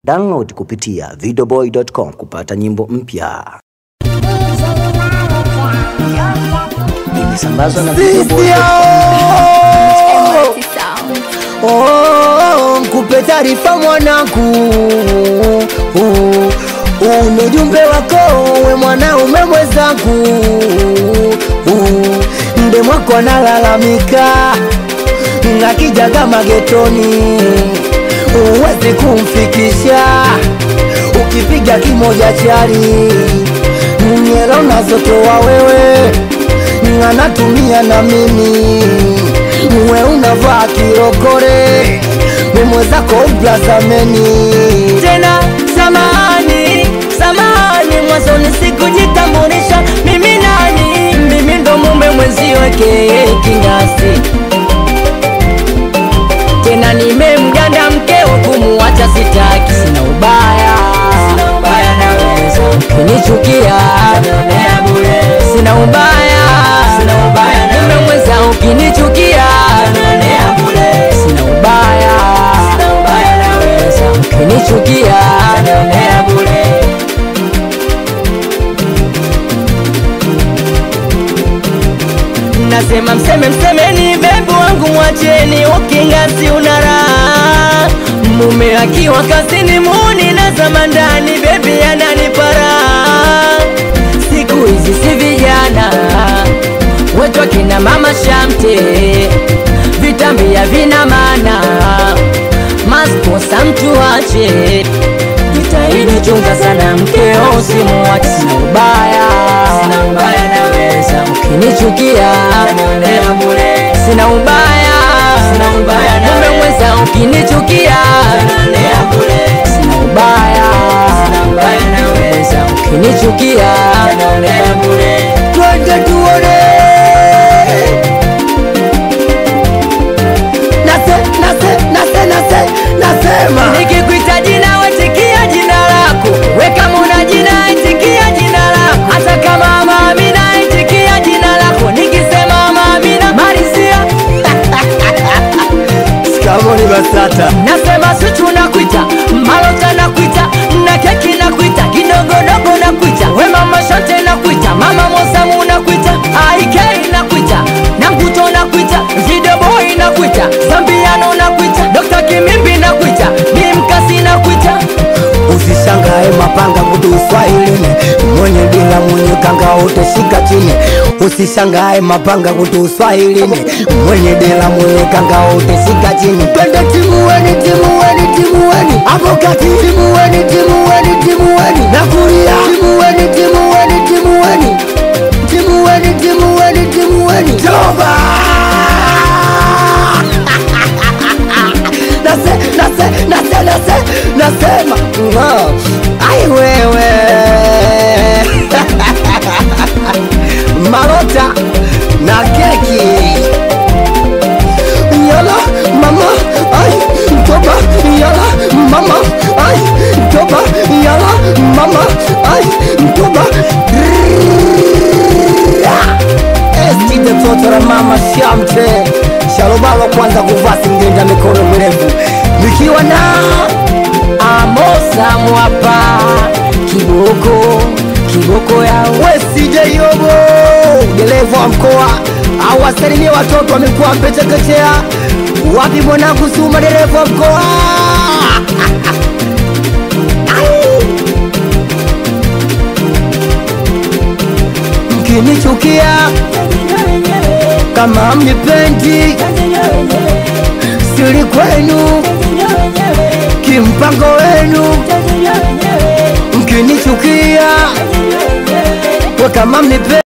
Download kupitia videoboy.com kupata nyimbo mpya. Imesambazwa na Videoboy. Mkupe taarifa mwanangu, ni ujumbe wako we mwanaume mwenzangu. Nde mwako analalamika nakijaga magetoni, uwezi kumfikisha ukipiga kimoja chari. Nyelo nazotoa wewe anatumia na mimi, uwe unavaa kirokore mwenzako ublazameni. Tena samani, samani mwanzo nisikujitambulisha mimi nani. Mimi ndo mume mwenziweke kinyasi, tena nimemganda mkeo kumuacha sitaki. Sina ubaya, sina ubaya naweza ukinichukia naonea bure. Sina ubaya, sina ubaya mume mwenza ukinichukia naonea bure. Sina ubaya, sina ubaya naweza ukinichukia naonea bure. Nasema msemeni bebu wangu mwacheni ukingasi unara. Mume akiwa kazini muni na zamandani bebi ananipara. Siku hizi si vijana wetu akina mama shamte, vitambia vina mana masposa mtu wache. Jitahidi chunga sana mkeo usimuache. Sina ubaya, sina ubaya naweza ukinichukia naonea bure. Sina ubaya, sina ubaya mume mwenza ukinichukia naonea bure. Sina ubaya, sina ubaya naweza ukinichukia naonea bure. Twende tuone. Nasema nikikuita jina wetikia jina lako, we kama una jina itikia jina lako. Hata kama Mama Amina itikia jina lako, nikisema Mama Amina Marisia. Sikamoni Basata. Nasema Suchu nakuita, Malota nakuita, na Keki nakuita, kidogodogo nakuita, we Mama Shante nakuita, Mama Mosamu nakuita, Aike nakuita, Nanguto nakuita, Videoboy nakuita, Zambiano nakuita, Dr. Kimimbi nakuita, Bimkasi nakuita. Usishangae mapanga kutu Swahilini, mwenye bila mwenye kanga utashika chini. Usishangae mapanga kutu Swahilini, mwenye bila mwenye kanga utashika chini. Twende timuweni, timuweni, timuweni hapo kati. Timuweni, timuweni, timuweni na kulia. Timuweni, timuweni, timuweni, timuweni, timuweni, timuweni toba. Nasema ai wewe Malota na Keki yala mama ai toba yala mama ai toba yala mama ai toba. Esti de totora mama shamte shalobalo kwanza kuvaa singenda mikono mirefu nikiwa na Amosa mwapa kiboko ya Wesije Yobo dereva wa mkoa awasalimie watoto wamekuwa mpechekechea. Wapi mwanangu Suma dereva wa mkoa? Mkinichukia kama mnipendi siri kwenu kimpango wenu. Mkinichukia kama mnipendi